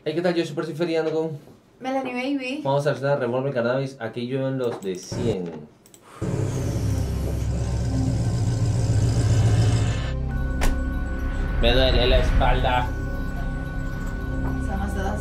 Hey, ¿qué tal? Yo soy Percy Feriano con... Melanie Baby. Vamos a hacer Revolver Cannabis. Aquí yo en los de 100. Me duele la espalda. Somos dos.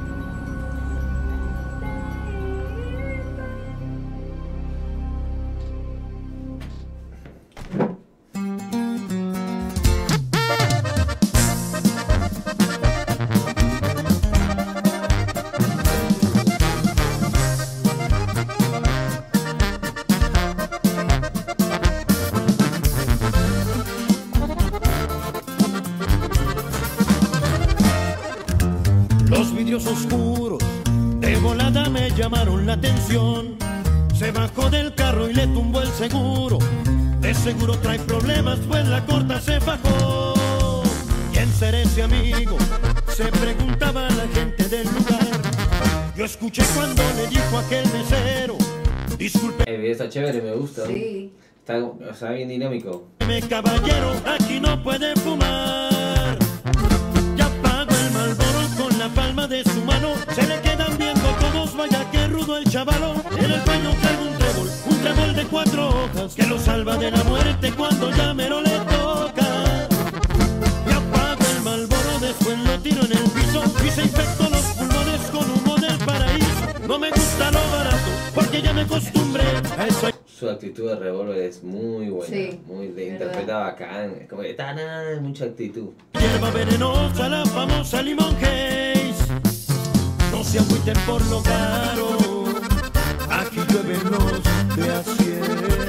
Los vidrios oscuros de volada me llamaron la atención. Se bajó del carro y le tumbó el seguro. De seguro trae problemas, pues la corta se fajó. ¿Quién será ese amigo? Se preguntaba la gente del lugar. Yo escuché cuando le dijo aquel mesero: disculpe, El video está chévere, me gusta. Sí. Está bien dinámico. caballero, aquí no puede fumar. Ya pagó el Marlboro con la palma de su mano. Se le quedan viendo todos, vaya que rudo el chavalo. En el peño traigo un trébol de 4 hojas, que lo salva de la muerte cuando ya mero le toca. Ya pagó el Marlboro, después lo tiro en el piso y se infectó los pulmones con humo del paraíso. No me gusta lo barato, porque ya me acostumbré a eso. Su actitud de Revolver es muy buena. Sí, Muy verdad. interpreta bacán. Es como que mucha actitud. Hierba venenosa, la famosa Limón Haze. No se agüiten por lo caro, aquí llueven los de a 100.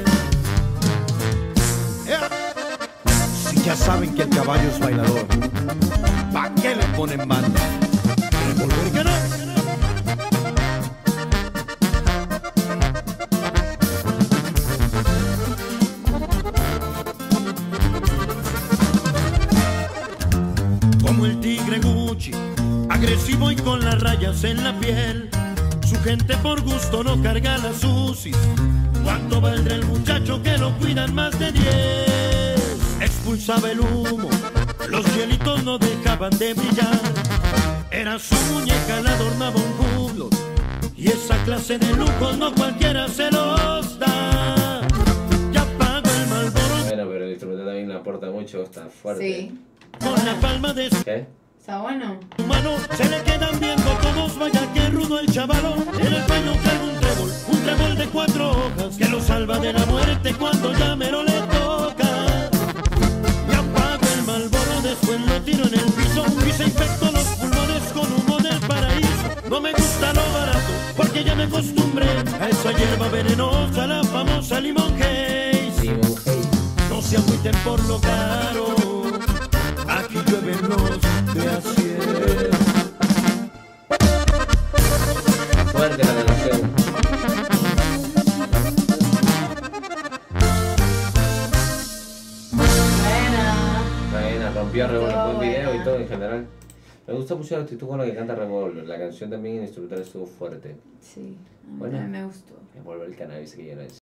Si ya saben que el caballo es bailador, ¿pa' qué le ponen banda? Revolver Cannabis. Como el tigre Gucci, agresivo y con las rayas en la piel. Su gente por gusto no carga las UCIs. ¿Cuánto valdrá el muchacho que lo cuidan más de 10? Expulsaba el humo, los hielitos no dejaban de brillar. Era su muñeca, la adornaba un jublo, y esa clase de lujos no cualquiera se los da. Ya pagó el Marlboro Bueno, pero el instrumento también le aporta mucho. Está fuerte. Sí. con la palma de su ¿Qué? Está bueno. mano. Se le quedan viendo todos, vaya que rudo el chavalo. En el peño traigo un trébol de 4 hojas, que lo salva de la muerte cuando ya mero le toca. Ya pago el Marlboro, después lo tiro en el piso y se infectó los pulmones con humo del paraíso. No me gusta lo barato, porque ya me acostumbré a esa hierba venenosa, la famosa Limón Haze. Simon Hayes. No se agüiten por lo caro, aquí llueven los de a 100. Fuerte la canción. Buena. Buena, rompió Revolver. Estuvo Buen video y buena. todo en general. Me gusta mucho la actitud con la que canta Revolver. La canción también en instrumental estuvo fuerte. Sí. Buena. Me gustó. Revolver Cannabis que ya no es.